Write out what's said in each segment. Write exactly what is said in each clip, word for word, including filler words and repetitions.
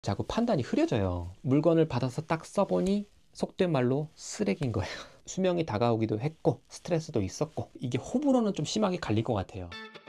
자꾸 판단이 흐려져요. 물건을 받아서 딱 써보니 속된 말로 쓰레기인 거예요. 수명이 다가오기도 했고 스트레스도 있었고 이게 호불호는 좀 심하게 갈릴 것 같아요.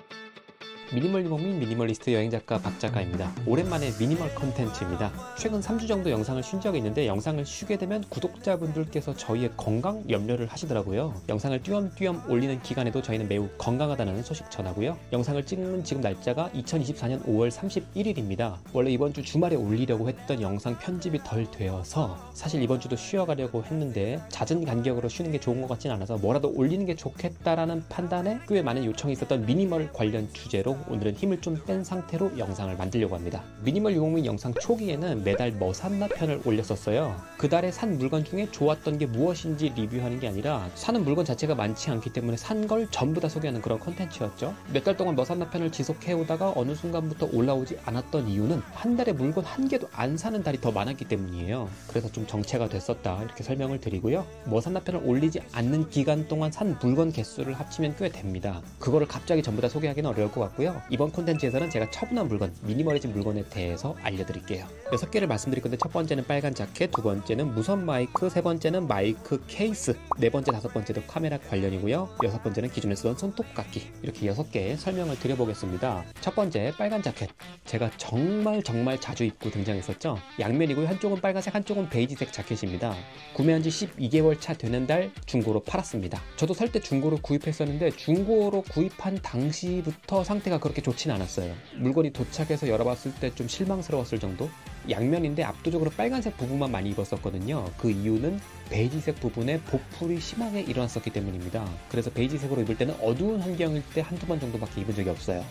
미니멀 유목민 미니멀리스트 여행작가 박작가입니다. 오랜만에 미니멀 컨텐츠입니다. 최근 삼 주 정도 영상을 쉰 적이 있는데 영상을 쉬게 되면 구독자분들께서 저희의 건강 염려를 하시더라고요. 영상을 띄엄띄엄 올리는 기간에도 저희는 매우 건강하다는 소식 전하고요. 영상을 찍는 지금 날짜가 이천이십사 년 오월 삼십일일입니다. 원래 이번 주 주말에 올리려고 했던 영상 편집이 덜 되어서 사실 이번 주도 쉬어가려고 했는데 잦은 간격으로 쉬는 게 좋은 것 같진 않아서 뭐라도 올리는 게 좋겠다라는 판단에 꽤 많은 요청이 있었던 미니멀 관련 주제로 오늘은 힘을 좀 뺀 상태로 영상을 만들려고 합니다. 미니멀 유목민 영상 초기에는 매달 뭐 샀나 편을 올렸었어요. 그달에 산 물건 중에 좋았던 게 무엇인지 리뷰하는 게 아니라 사는 물건 자체가 많지 않기 때문에 산 걸 전부 다 소개하는 그런 컨텐츠였죠. 몇 달 동안 뭐 샀나 편을 지속해오다가 어느 순간부터 올라오지 않았던 이유는 한 달에 물건 한 개도 안 사는 달이 더 많았기 때문이에요. 그래서 좀 정체가 됐었다 이렇게 설명을 드리고요. 뭐 샀나 편을 올리지 않는 기간 동안 산 물건 개수를 합치면 꽤 됩니다. 그거를 갑자기 전부 다 소개하기는 어려울 것 같고요. 이번 콘텐츠에서는 제가 처분한 물건, 미니멀리즘 물건에 대해서 알려드릴게요. 여섯 개를 말씀드릴 건데 첫 번째는 빨간 자켓, 두 번째는 무선 마이크, 세 번째는 마이크 케이스, 네 번째, 다섯 번째도 카메라 관련이고요. 여섯 번째는 기존에 쓰던 손톱깎이. 이렇게 여섯 개 설명을 드려보겠습니다. 첫 번째, 빨간 자켓. 제가 정말 정말 자주 입고 등장했었죠. 양면이고요. 한쪽은 빨간색, 한쪽은 베이지색 자켓입니다. 구매한 지 십이 개월 차 되는 달 중고로 팔았습니다. 저도 살 때 중고로 구입했었는데 중고로 구입한 당시부터 상태가 그렇게 좋진 않았어요. 물건이 도착해서 열어봤을 때 좀 실망스러웠을 정도? 양면인데 압도적으로 빨간색 부분만 많이 입었었거든요. 그 이유는 베이지색 부분에 보풀이 심하게 일어났었기 때문입니다. 그래서 베이지색으로 입을 때는 어두운 환경일 때 한두 번 정도밖에 입은 적이 없어요.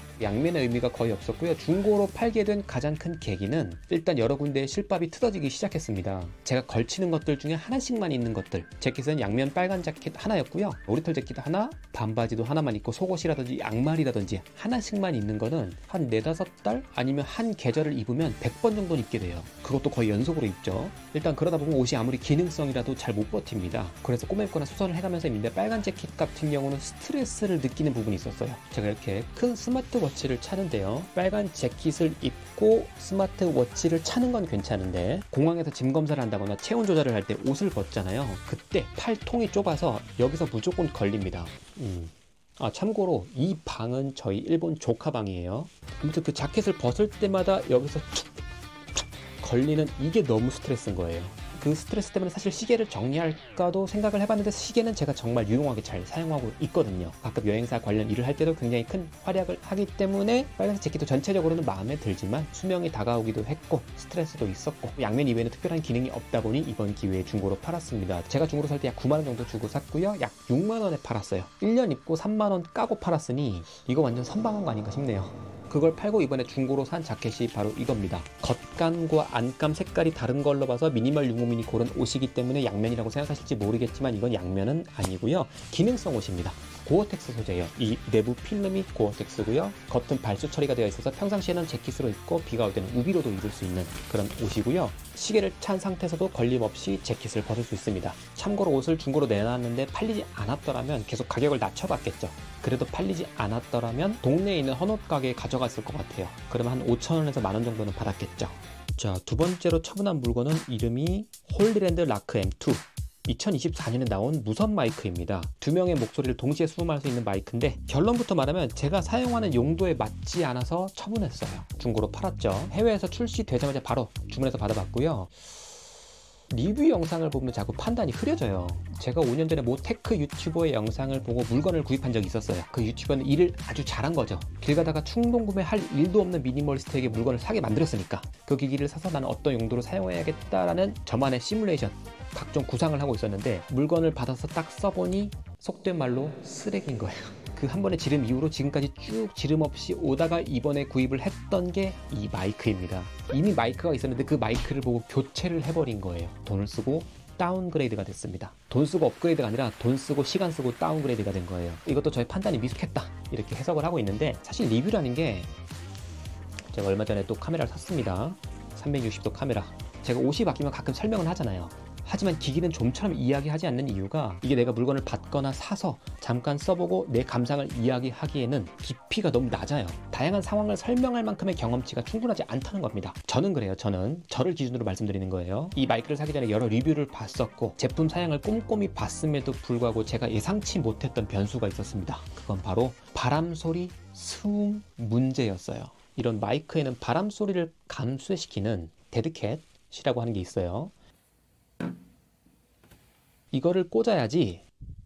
양면의 의미가 거의 없었고요. 중고로 팔게 된 가장 큰 계기는 일단 여러 군데의 실밥이 뜯어지기 시작했습니다. 제가 걸치는 것들 중에 하나씩만 있는 것들, 재킷은 양면 빨간 자켓 하나였고요. 오리털 재킷 하나, 반바지도 하나만 입고 속옷이라든지 양말이라든지 하나씩만 있는 거는 한 네다섯 달 아니면 한 계절을 입으면 백 번 정도는 입게 돼요. 그것도 거의 연속으로 입죠. 일단 그러다 보면 옷이 아무리 기능성이라도 잘 못 버팁니다. 그래서 꼬매입거나 수선을 해가면서 입는데 빨간 재킷 같은 경우는 스트레스를 느끼는 부분이 있었어요. 제가 이렇게 큰 스마트 워치를 차는데요. 빨간 재킷을 입고 스마트워치를 차는 건 괜찮은데 공항에서 짐 검사를 한다거나 체온 조절을 할 때 옷을 벗잖아요. 그때 팔통이 좁아서 여기서 무조건 걸립니다. 음. 아, 참고로 이 방은 저희 일본 조카 방이에요. 아무튼 그 자켓을 벗을 때마다 여기서 툭 걸리는 이게 너무 스트레스인 거예요. 그 스트레스 때문에 사실 시계를 정리할까도 생각을 해봤는데 시계는 제가 정말 유용하게 잘 사용하고 있거든요. 가끔 여행사 관련 일을 할 때도 굉장히 큰 활약을 하기 때문에 빨간색 재킷도 전체적으로는 마음에 들지만 수명이 다가오기도 했고 스트레스도 있었고 양면 이외에는 특별한 기능이 없다 보니 이번 기회에 중고로 팔았습니다. 제가 중고로 살 때 약 구만 원 정도 주고 샀고요. 약 육만 원에 팔았어요. 일 년 입고 삼만 원 까고 팔았으니 이거 완전 선방한 거 아닌가 싶네요. 그걸 팔고 이번에 중고로 산 자켓이 바로 이겁니다. 겉감과 안감 색깔이 다른 걸로 봐서 미니멀 유목민이 고른 옷이기 때문에 양면이라고 생각하실지 모르겠지만 이건 양면은 아니고요. 기능성 옷입니다. 고어텍스 소재예요. 이 내부 필름이 고어텍스고요. 겉은 발수 처리가 되어 있어서 평상시에는 재킷으로 입고 비가 올 때는 우비로도 입을 수 있는 그런 옷이고요. 시계를 찬 상태에서도 걸림없이 재킷을 벗을 수 있습니다. 참고로 옷을 중고로 내놨는데 팔리지 않았더라면 계속 가격을 낮춰봤겠죠. 그래도 팔리지 않았더라면 동네에 있는 헌옷 가게에 가져갔을 것 같아요. 그러면 한 오천 원에서 만 원 정도는 받았겠죠. 자, 두 번째로 처분한 물건은 이름이 홀리랜드 라크 엠 투. 이천이십사 년에 나온 무선 마이크입니다. 두 명의 목소리를 동시에 수음할 수 있는 마이크인데 결론부터 말하면 제가 사용하는 용도에 맞지 않아서 처분했어요. 중고로 팔았죠. 해외에서 출시되자마자 바로 주문해서 받아봤고요. 리뷰 영상을 보면 자꾸 판단이 흐려져요. 제가 오 년 전에 모 테크 유튜버의 영상을 보고 물건을 구입한 적이 있었어요. 그 유튜버는 일을 아주 잘한 거죠. 길 가다가 충동 구매할 일도 없는 미니멀리스트에게 물건을 사게 만들었으니까 그 기기를 사서 나는 어떤 용도로 사용해야겠다라는 저만의 시뮬레이션, 각종 구상을 하고 있었는데 물건을 받아서 딱 써보니 속된 말로 쓰레기인 거예요. 그 한 번의 지름 이후로 지금까지 쭉 지름 없이 오다가 이번에 구입을 했던 게 이 마이크입니다. 이미 마이크가 있었는데 그 마이크를 보고 교체를 해버린 거예요. 돈을 쓰고 다운그레이드가 됐습니다. 돈 쓰고 업그레이드가 아니라 돈 쓰고 시간 쓰고 다운그레이드가 된 거예요. 이것도 저의 판단이 미숙했다 이렇게 해석을 하고 있는데 사실 리뷰라는 게 제가 얼마 전에 또 카메라를 샀습니다. 삼백육십 도 카메라. 제가 옷이 바뀌면 가끔 설명을 하잖아요. 하지만 기기는 좀처럼 이야기하지 않는 이유가 이게 내가 물건을 받거나 사서 잠깐 써보고 내 감상을 이야기하기에는 깊이가 너무 낮아요. 다양한 상황을 설명할 만큼의 경험치가 충분하지 않다는 겁니다. 저는 그래요. 저는 저를 기준으로 말씀드리는 거예요. 이 마이크를 사기 전에 여러 리뷰를 봤었고 제품 사양을 꼼꼼히 봤음에도 불구하고 제가 예상치 못했던 변수가 있었습니다. 그건 바로 바람소리 수음 문제였어요. 이런 마이크에는 바람소리를 감쇄시키는 데드캣이라고 하는 게 있어요. 이거를 꽂아야지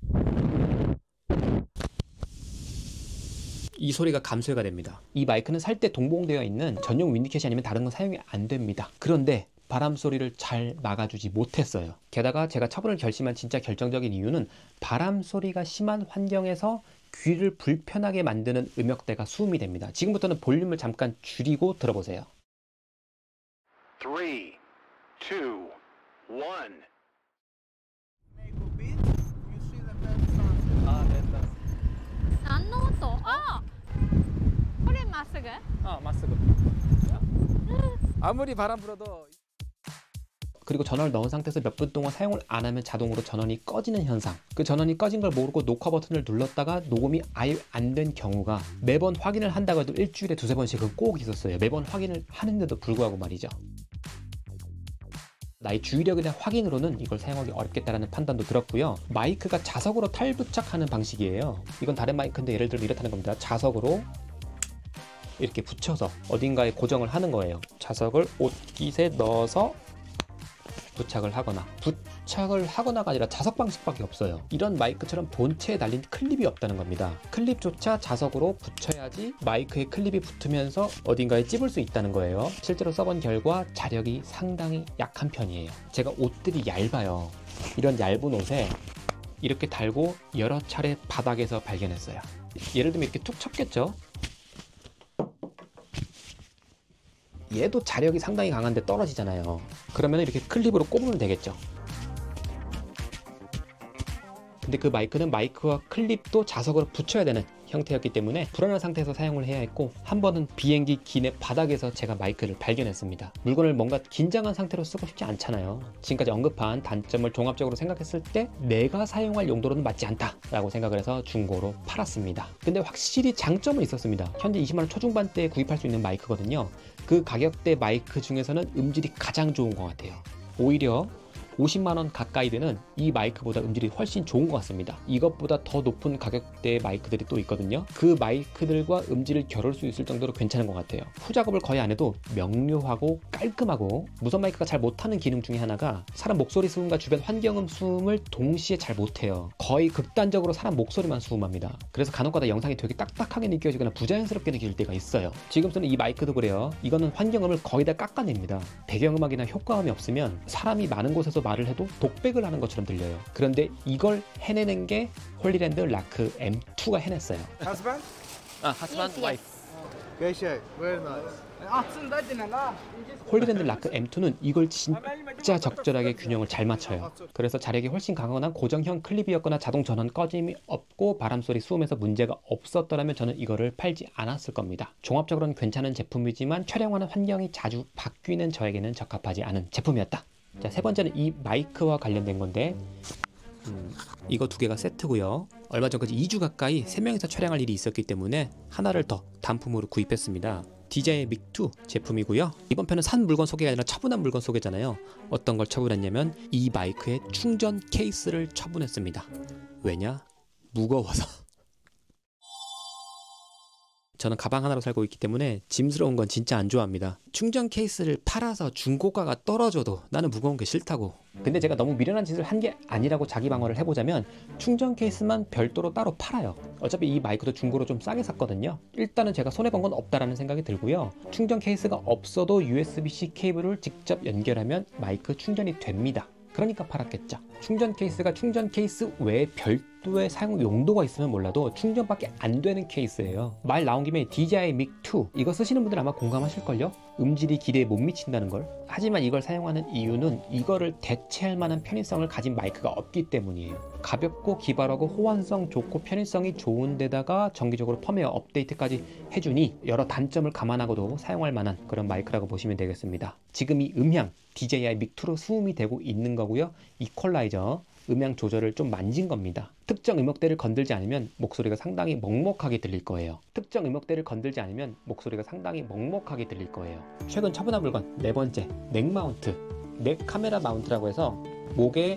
이 소리가 감쇄가 됩니다. 이 마이크는 살 때 동봉되어 있는 전용 윈디캣이 아니면 다른 건 사용이 안 됩니다. 그런데 바람 소리를 잘 막아주지 못했어요. 게다가 제가 처분을 결심한 진짜 결정적인 이유는 바람 소리가 심한 환경에서 귀를 불편하게 만드는 음역대가 수음이 됩니다. 지금부터는 볼륨을 잠깐 줄이고 들어보세요. 삼, 이, 일. 안노토. 아! これまっすぐ? 아, 맞쓰고. 아무리 바람 불어도 그리고 전원을 넣은 상태에서 몇 분 동안 사용을 안 하면 자동으로 전원이 꺼지는 현상. 그 전원이 꺼진 걸 모르고 녹화 버튼을 눌렀다가 녹음이 아예 안 된 경우가 매번 확인을 한다고 해도 일주일에 두세 번씩은 꼭 있었어요. 매번 확인을 하는데도 불구하고 말이죠. 나의 주의력에 대한 확인으로는 이걸 사용하기 어렵겠다라는 판단도 들었고요. 마이크가 자석으로 탈부착하는 방식이에요. 이건 다른 마이크인데 예를 들면 이렇다는 겁니다. 자석으로 이렇게 붙여서 어딘가에 고정을 하는 거예요. 자석을 옷깃에 넣어서 부착을 하거나 부착을 하거나가 아니라 자석 방식밖에 없어요. 이런 마이크처럼 본체에 달린 클립이 없다는 겁니다. 클립조차 자석으로 붙여야지 마이크에 클립이 붙으면서 어딘가에 찝을 수 있다는 거예요. 실제로 써본 결과 자력이 상당히 약한 편이에요. 제가 옷들이 얇아요. 이런 얇은 옷에 이렇게 달고 여러 차례 바닥에서 발견했어요. 예를 들면 이렇게 툭 쳤겠죠? 얘도 자력이 상당히 강한데 떨어지잖아요. 그러면 이렇게 클립으로 꼽으면 되겠죠. 근데 그 마이크는 마이크와 클립도 자석으로 붙여야 되는 형태였기 때문에 불안한 상태에서 사용을 해야 했고, 한 번은 비행기 기내 바닥에서 제가 마이크를 발견했습니다. 물건을 뭔가 긴장한 상태로 쓰고 싶지 않잖아요. 지금까지 언급한 단점을 종합적으로 생각했을 때 내가 사용할 용도로는 맞지 않다라고 생각을 해서 중고로 팔았습니다. 근데 확실히 장점은 있었습니다. 현재 이십만 원 초중반대에 구입할 수 있는 마이크거든요. 그 가격대 마이크 중에서는 음질이 가장 좋은 것 같아요. 오히려 오십만 원 가까이 되는 이 마이크보다 음질이 훨씬 좋은 것 같습니다. 이것보다 더 높은 가격대의 마이크들이 또 있거든요. 그 마이크들과 음질을 겨룰 수 있을 정도로 괜찮은 것 같아요. 후작업을 거의 안 해도 명료하고 깔끔하고, 무선 마이크가 잘 못하는 기능 중에 하나가 사람 목소리 수음과 주변 환경음 수음을 동시에 잘 못해요. 거의 극단적으로 사람 목소리만 수음합니다. 그래서 간혹가다 영상이 되게 딱딱하게 느껴지거나 부자연스럽게 느낄 때가 있어요. 지금 쓰는 이 마이크도 그래요. 이거는 환경음을 거의 다 깎아냅니다. 배경음악이나 효과음이 없으면 사람이 많은 곳에서 말을 해도 독백을 하는 것처럼 들려요. 그런데 이걸 해내는 게 홀리랜드 라크 엠 투가 해냈어요. Husband? 아, husband, Yes, wife. Geisha, very nice. 홀리랜드 라크 엠 투는 이걸 진짜 적절하게 균형을 잘 맞춰요. 그래서 자력이 훨씬 강한 고정형 클립이었거나 자동 전원 꺼짐이 없고 바람소리 수음에서 문제가 없었더라면 저는 이거를 팔지 않았을 겁니다. 종합적으로는 괜찮은 제품이지만 촬영하는 환경이 자주 바뀌는 저에게는 적합하지 않은 제품이었다. 자, 세 번째는 이 마이크와 관련된 건데, 음, 이거 두 개가 세트고요. 얼마 전까지 이 주 가까이 세 명이서 촬영할 일이 있었기 때문에 하나를 더 단품으로 구입했습니다. 디제이 믹 투 제품이고요. 이번 편은 산 물건 소개가 아니라 처분한 물건 소개잖아요. 어떤 걸 처분했냐면 이 마이크의 충전 케이스를 처분했습니다. 왜냐? 무거워서. 저는 가방 하나로 살고 있기 때문에 짐스러운 건 진짜 안 좋아합니다. 충전 케이스를 팔아서 중고가가 떨어져도 나는 무거운 게 싫다고. 근데 제가 너무 미련한 짓을 한 게 아니라고 자기 방어를 해보자면 충전 케이스만 별도로 따로 팔아요. 어차피 이 마이크도 중고로 좀 싸게 샀거든요. 일단은 제가 손해본 건 없다라는 생각이 들고요. 충전 케이스가 없어도 유에스비 씨 케이블을 직접 연결하면 마이크 충전이 됩니다. 그러니까 팔았겠죠. 충전 케이스가 충전 케이스 외에 별도의 사용 용도가 있으면 몰라도 충전밖에 안 되는 케이스예요. 말 나온 김에 디제이 믹 투 이거 쓰시는 분들 아마 공감하실걸요? 음질이 기대에 못 미친다는 걸. 하지만 이걸 사용하는 이유는 이거를 대체할 만한 편의성을 가진 마이크가 없기 때문이에요. 가볍고 기발하고 호환성 좋고 편의성이 좋은 데다가 정기적으로 펌웨어 업데이트까지 해주니 여러 단점을 감안하고도 사용할 만한 그런 마이크라고 보시면 되겠습니다. 지금 이 음향 디제이아이 믹 투로 수음이 되고 있는 거고요. 이퀄라이저 음향 조절을 좀 만진 겁니다. 특정 음역대를 건들지 않으면 목소리가 상당히 먹먹하게 들릴 거예요. 특정 음역대를 건들지 않으면 목소리가 상당히 먹먹하게 들릴 거예요. 최근 처분한 물건 네 번째, 넥 마운트. 넥 카메라 마운트라고 해서 목에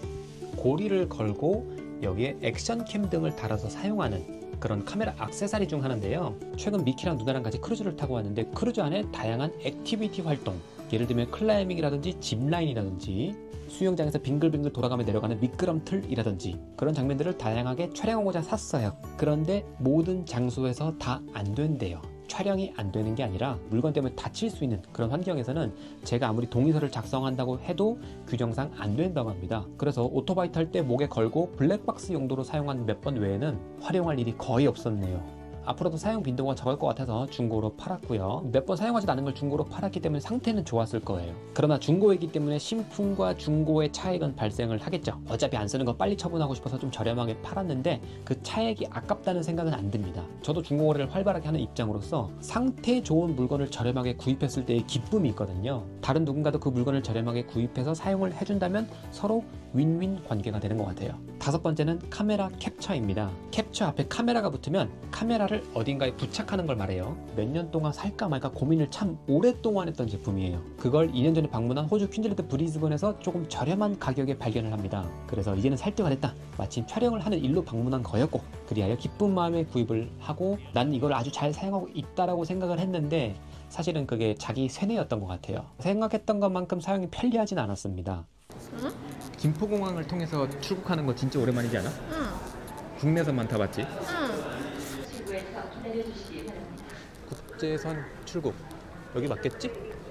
고리를 걸고 여기에 액션캠 등을 달아서 사용하는 그런 카메라 액세서리 중 하나인데요. 최근 미키랑 누나랑 같이 크루즈를 타고 왔는데 크루즈 안에 다양한 액티비티 활동, 예를 들면 클라이밍이라든지 짚라인이라든지 수영장에서 빙글빙글 돌아가며 내려가는 미끄럼틀이라든지 그런 장면들을 다양하게 촬영하고자 샀어요. 그런데 모든 장소에서 다 안 된대요. 촬영이 안 되는 게 아니라 물건 때문에 다칠 수 있는 그런 환경에서는 제가 아무리 동의서를 작성한다고 해도 규정상 안 된다고 합니다. 그래서 오토바이 탈 때 목에 걸고 블랙박스 용도로 사용한 몇 번 외에는 활용할 일이 거의 없었네요. 앞으로도 사용 빈도가 적을 것 같아서 중고로 팔았고요. 몇 번 사용하지도 않은 걸 중고로 팔았기 때문에 상태는 좋았을 거예요. 그러나 중고이기 때문에 신품과 중고의 차액은 발생을 하겠죠. 어차피 안 쓰는 거 빨리 처분하고 싶어서 좀 저렴하게 팔았는데 그 차액이 아깝다는 생각은 안 듭니다. 저도 중고거래를 활발하게 하는 입장으로서 상태 좋은 물건을 저렴하게 구입했을 때의 기쁨이 있거든요. 다른 누군가도 그 물건을 저렴하게 구입해서 사용을 해준다면 서로 윈윈 관계가 되는 것 같아요. 다섯 번째는 카메라 캡처입니다. 캡처 앞에 카메라가 붙으면 카메라를 어딘가에 부착하는 걸 말해요. 몇 년 동안 살까 말까 고민을 참 오랫동안 했던 제품이에요. 그걸 이 년 전에 방문한 호주 퀸즐랜드 브리즈번에서 조금 저렴한 가격에 발견을 합니다. 그래서 이제는 살 때가 됐다. 마침 촬영을 하는 일로 방문한 거였고 그리하여 기쁜 마음에 구입을 하고 난 이걸 아주 잘 사용하고 있다라고 생각을 했는데 사실은 그게 자기 세뇌였던 것 같아요. 생각했던 것만큼 사용이 편리하진 않았습니다. 응? 김포공항을 통해서 출국하는 거 진짜 오랜만이지 않아? 응. 국내선만 타봤지? 응. 국제선 출국 여기 맞겠지?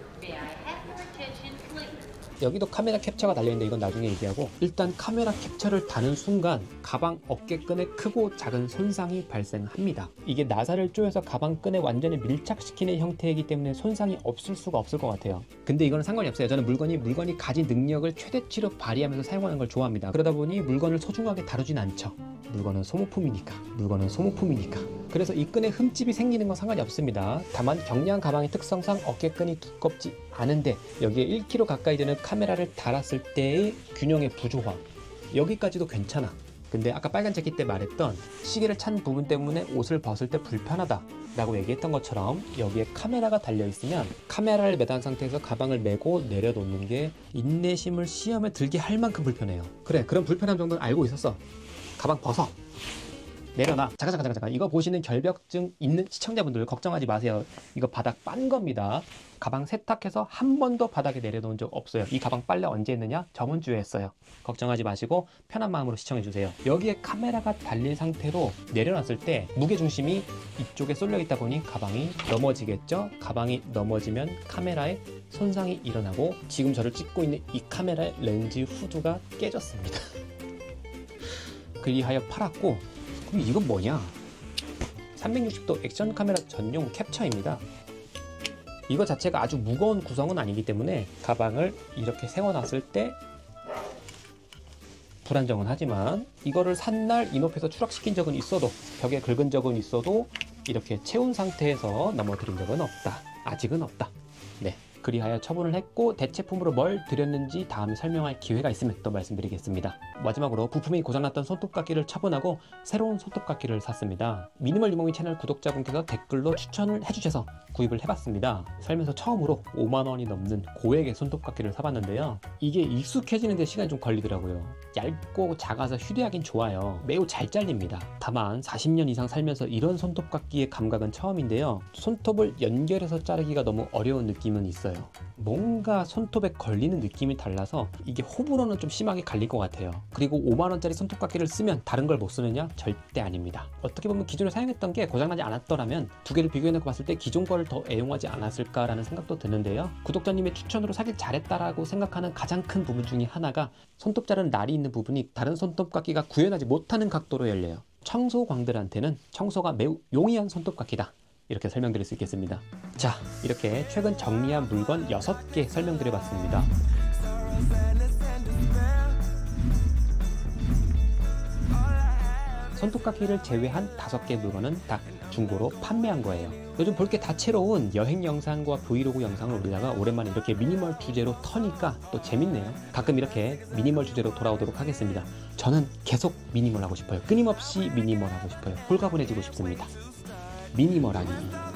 여기도 카메라 캡처가 달려있는데 이건 나중에 얘기하고 일단 카메라 캡처를 다는 순간 가방 어깨끈에 크고 작은 손상이 발생합니다. 이게 나사를 조여서 가방 끈에 완전히 밀착시키는 형태이기 때문에 손상이 없을 수가 없을 것 같아요. 근데 이거는 상관이 없어요. 저는 물건이 물건이 가진 능력을 최대치로 발휘하면서 사용하는 걸 좋아합니다. 그러다 보니 물건을 소중하게 다루진 않죠. 물건은 소모품이니까 물건은 소모품이니까 그래서 이 끈에 흠집이 생기는 건 상관이 없습니다. 다만 경량 가방의 특성상 어깨끈이 두껍지 않은데 여기에 일 킬로그램 가까이 되는 카메라를 달았을 때의 균형의 부조화 여기까지도 괜찮아. 근데 아까 빨간 재킷 때 말했던 시계를 찬 부분 때문에 옷을 벗을 때 불편하다 라고 얘기했던 것처럼 여기에 카메라가 달려 있으면 카메라를 매단 상태에서 가방을 메고 내려놓는 게 인내심을 시험에 들게 할 만큼 불편해요. 그래 그런 불편함 정도는 알고 있었어. 가방 벗어 내려놔. 잠깐 잠깐 잠깐 잠깐 이거 보시는 결벽증 있는 시청자분들 걱정하지 마세요. 이거 바닥 빤 겁니다. 가방 세탁해서 한 번도 바닥에 내려놓은 적 없어요. 이 가방 빨래 언제 했느냐? 저번 주에 했어요. 걱정하지 마시고 편한 마음으로 시청해주세요. 여기에 카메라가 달린 상태로 내려놨을 때 무게중심이 이쪽에 쏠려 있다 보니 가방이 넘어지겠죠? 가방이 넘어지면 카메라에 손상이 일어나고 지금 저를 찍고 있는 이 카메라의 렌즈 후드가 깨졌습니다. 그리하여 팔았고 그럼 이건 뭐냐? 삼백육십 도 액션 카메라 전용 캡처입니다. 이거 자체가 아주 무거운 구성은 아니기 때문에 가방을 이렇게 세워놨을 때 불안정은 하지만 이거를 산 날 인업해서 추락시킨 적은 있어도 벽에 긁은 적은 있어도 이렇게 채운 상태에서 넘어뜨린 적은 없다. 아직은 없다. 네. 그리하여 처분을 했고 대체품으로 뭘 드렸는지 다음에 설명할 기회가 있으면 또 말씀드리겠습니다. 마지막으로 부품이 고장났던 손톱깎이를 처분하고 새로운 손톱깎이를 샀습니다. 미니멀 유목민 채널 구독자분께서 댓글로 추천을 해주셔서 구입을 해봤습니다. 살면서 처음으로 오만 원이 넘는 고액의 손톱깎이를 사봤는데요. 이게 익숙해지는 데 시간이 좀 걸리더라고요. 얇고 작아서 휴대하긴 좋아요. 매우 잘 잘립니다. 다만 사십 년 이상 살면서 이런 손톱깎이의 감각은 처음인데요. 손톱을 연결해서 자르기가 너무 어려운 느낌은 있어요. 뭔가 손톱에 걸리는 느낌이 달라서 이게 호불호는 좀 심하게 갈릴 것 같아요. 그리고 오만 원짜리 손톱깎이를 쓰면 다른 걸 못 쓰느냐? 절대 아닙니다. 어떻게 보면 기존에 사용했던 게 고장나지 않았더라면 두 개를 비교해놓고 봤을 때 기존 거를 더 애용하지 않았을까라는 생각도 드는데요. 구독자님의 추천으로 사길 잘했다라고 생각하는 가장 큰 부분 중에 하나가 손톱 자르는 날이 있는 부분이 다른 손톱깎이가 구현하지 못하는 각도로 열려요. 청소광들한테는 청소가 매우 용이한 손톱깎이다 이렇게 설명드릴 수 있겠습니다. 자, 이렇게 최근 정리한 물건 여섯 개 설명드려 봤습니다. 손톱깎이를 제외한 다섯 개 물건은 다 중고로 판매한 거예요. 요즘 볼 게 다채로운 여행 영상과 브이로그 영상을 올리다가 오랜만에 이렇게 미니멀 주제로 터니까 또 재밌네요. 가끔 이렇게 미니멀 주제로 돌아오도록 하겠습니다. 저는 계속 미니멀 하고 싶어요. 끊임없이 미니멀 하고 싶어요. 홀가분해지고 싶습니다. 미니멀하기.